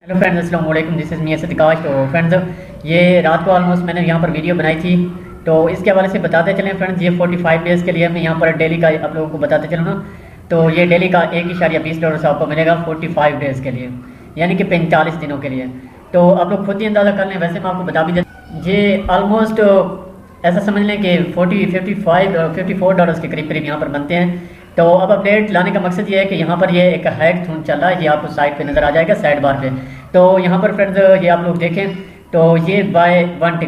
Hello friends, अस्सलाम वालेकुम। This is me Sadikash. तो फ्रेंड्स, ये रात को ऑलमोस्ट मैंने यहाँ पर वीडियो बनाई थी, तो इसके हवाले से बताते चलें फ्रेंड्स। ये 45 डेज़ के लिए मैं यहाँ पर डेली का आप लोगों को बताते चलूँ ना, तो ये डेली का $1.20 आपको मिलेगा 45 डेज़ के लिए, यानी कि 45 दिनों के लिए। तो आप लोग खुद ही अंदाज़ा कर लें। वैसे मैं आपको बता भी देता, ये ऑलमोस्ट ऐसा समझ लें कि 54 डॉलर्स के करीब करीब यहाँ पर बनते हैं। तो अब अपडेट लाने का मकसद ये है कि यहाँ पर ये एक हैकथॉन चल रहा है, ये आपको साइट पे नज़र आ जाएगा साइड बार पे। तो यहाँ पर फ्रेंड्स, ये आप लोग देखें तो ये बाय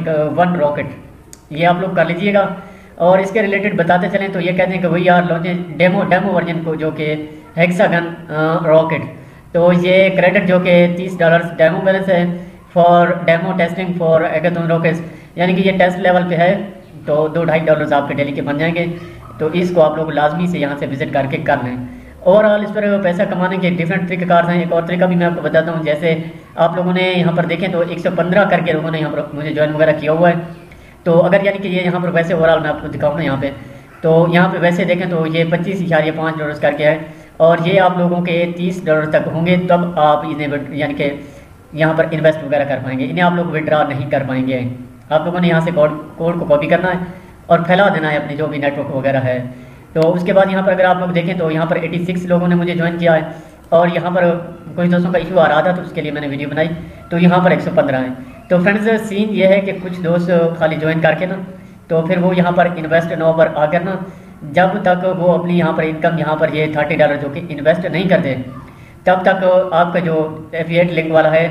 वन रॉकेट ये आप लोग कर लीजिएगा। और इसके रिलेटेड बताते चलें तो ये कहते हैं कि वही आर लॉन्चिंग डेमो वर्जन को, जो कि हेक्सागन रॉकेट। तो ये क्रेडिट जो कि $30 डेमो बैलेंस है for demo testing for hackathon rockets, यानी कि ये टेस्ट लेवल पे है। तो $2.5 आपके डेली के बन जाएंगे। तो इसको आप लोग लाजमी से यहाँ से विजिट करके कर लें। ओवरऑल इस पर पैसा कमाने के डिफरेंट तरीक़ेकार हैं। एक और तरीका भी मैं आपको बताता हूँ। जैसे आप लोगों ने यहाँ पर देखें तो 115 करके लोगों ने यहाँ पर मुझे ज्वाइन वगैरह किया हुआ है। तो अगर यानी कि ये यहाँ पर वैसे ओवरऑल मैं आपको दिखाऊँ ना यहाँ पे, तो यहाँ पे वैसे देखें तो ये $25.5 करके है। और ये आप लोगों के $30 तक होंगे, तब आप इन्हें यानी कि यहाँ पर इन्वेस्ट वगैरह कर पाएंगे। इन्हें आप लोग विड्रा नहीं कर पाएंगे। आप लोगों ने यहाँ से कोड को कॉपी करना है और फैला देना है अपने जो भी नेटवर्क वगैरह है। तो उसके बाद यहाँ पर अगर आप लोग देखें तो यहाँ पर 86 लोगों ने मुझे ज्वाइन किया है। और यहाँ पर कुछ दोस्तों का इशू आ रहा था, तो उसके लिए मैंने वीडियो बनाई। तो यहाँ पर 115 है। तो फ्रेंड्स, सीन ये है कि कुछ दोस्त खाली ज्वाइन करके ना, तो फिर वो यहाँ पर इन्वेस्ट नो पर आकर ना, जब तक वो अपनी यहाँ पर इनकम यहाँ पर ये $30 जो कि इन्वेस्ट नहीं करते, तब तक आपका जो एफिलिएट लिंक वाला है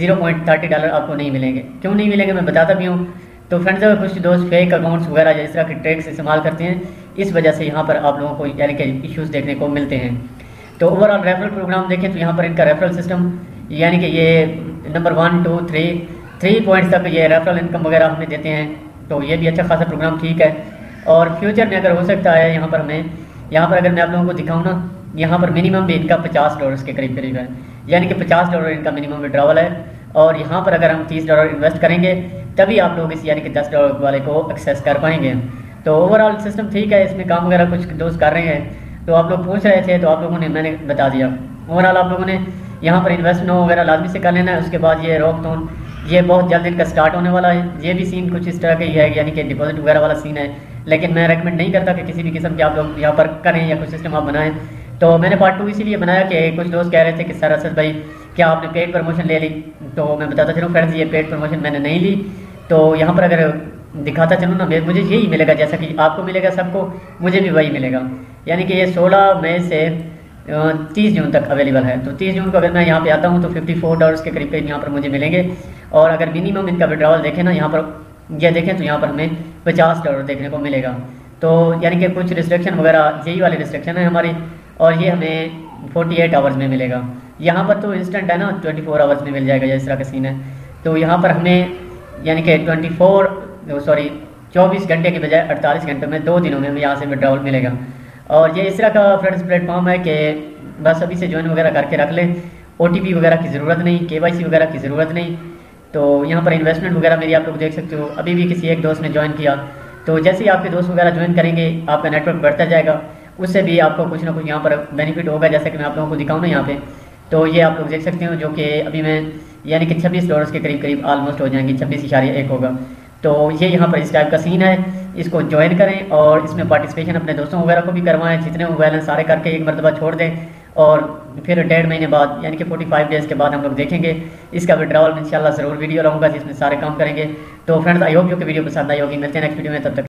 $0.30 आपको नहीं मिलेंगे। क्यों नहीं मिलेंगे मैं बताता भी हूँ। तो फ्रेंड्स, कुछ दोस्त फेक अकाउंट्स वगैरह इस तरह के ट्रिक्स इस्तेमाल करते हैं, इस वजह से यहाँ पर आप लोगों को यानी कि इश्यूज़ देखने को मिलते हैं। तो ओवरऑल रेफरल प्रोग्राम देखें तो यहाँ पर इनका रेफरल सिस्टम यानी कि ये नंबर 1 2 3 पॉइंट्स तक ये रेफरल इनकम वगैरह हमें देते हैं। तो ये भी अच्छा खासा प्रोग्राम ठीक है। और फ्यूचर में अगर हो सकता है यहाँ पर अगर मैं आप लोगों को दिखाऊँ ना, यहाँ पर मिनिमम भी इनका $50 के करीब करीब है, यानी कि $50 इनका मिनिमम विड्रावल है। और यहाँ पर अगर हम $30 इन्वेस्ट करेंगे तभी आप लोग इस यानी कि $10 वाले को एक्सेस कर पाएंगे। तो ओवरऑल सिस्टम ठीक है। इसमें काम वगैरह कुछ दोस्त कर रहे हैं, तो आप लोग पूछ रहे थे, तो आप लोगों ने मैंने बता दिया। ओवरऑल आप लोगों ने यहाँ पर इन्वेस्ट नो वगैरह लाजमी से कर लेना है। उसके बाद ये रॉकथॉन ये बहुत जल्द इनका स्टार्ट होने वाला है। ये भी सीन कुछ इस तरह का ही है, यानी कि डिपॉजिट वगैरह वाला सीन है। लेकिन मैं रेकमेंड नहीं करता कि किसी भी किस्म के आप लोग यहाँ पर करें या कुछ सिस्टम आप बनाएं। तो मैंने पार्ट 2 इसीलिए बनाया कि कुछ दोस्त कह रहे थे कि सर असद भाई क्या आपने पेड प्रमोशन ले ली। तो मैं बताता चलूँ फ्रेंड्स, ये पेड प्रमोशन मैंने नहीं ली। तो यहाँ पर अगर दिखाता चलूँ ना, मुझे यही मिलेगा जैसा कि आपको मिलेगा, सबको मुझे भी वही मिलेगा। यानी कि ये 16 मई से 30 जून तक अवेलेबल है। तो 30 जून को अगर मैं यहाँ पे आता हूँ तो $54 के करीब करीब यहाँ पर मुझे मिलेंगे। और अगर मिनिमम इनका विड्रावल देखें ना, यहाँ पर यह देखें तो यहाँ पर हमें $50 देखने को मिलेगा। तो यानी कि कुछ रिस्ट्रिक्शन वगैरह यही वाली रिस्ट्रिक्शन है हमारी, और ये हमें 48 आवर्स में मिलेगा। यहाँ पर तो इंस्टेंट है ना, 24 आवर्स में मिल जाएगा, इस तरह का सीन है। तो यहाँ पर हमें यानी कि 24 घंटे की बजाय 48 घंटे में 2 दिनों में हमें यहाँ से विड्रावल मिलेगा। और ये इस तरह का फ्रेंड्स प्लेटफॉर्म है कि बस अभी से ज्वाइन वगैरह करके रख लें। OTP वगैरह की ज़रूरत नहीं, KYC वगैरह की ज़रूरत नहीं। तो यहाँ पर इन्वेस्टमेंट वगैरह मेरी आप लोग देख सकते हो। अभी भी किसी एक दोस्त ने ज्वाइन किया, तो जैसे ही आपके दोस्त वगैरह ज्वाइन करेंगे आपका नेटवर्क बढ़ता जाएगा, उससे भी आपको कुछ ना कुछ यहाँ पर बेनिफिट होगा। जैसे कि मैं आप लोगों को दिखाऊँ ना यहाँ पे, तो ये आप लोग देख सकते हो, जो कि अभी मैं यानी कि $26 के करीब करीब ऑलमोस्ट हो जाएंगे, 26.1 होगा। तो ये यहाँ पर इस टाइप का सीन है। इसको ज्वाइन करें और इसमें पार्टिसिपेशन अपने दोस्तों वगैरह को भी करवाएं। जितने वो बैलेंस सारे करके एक मरतबा छोड़ दें, और फिर 1.5 महीने बाद यानी कि 45 डेज़ के बाद हम लोग देखेंगे इसका विड्रावल। इंशाल्लाह ज़रूर वीडियो लाऊंगा जिसमें सारे काम करेंगे। तो फ्रेंड्स, आई होप जो कि वीडियो पसंद आई होगी। मिलते हैं नेक्स्ट वीडियो में, तब तक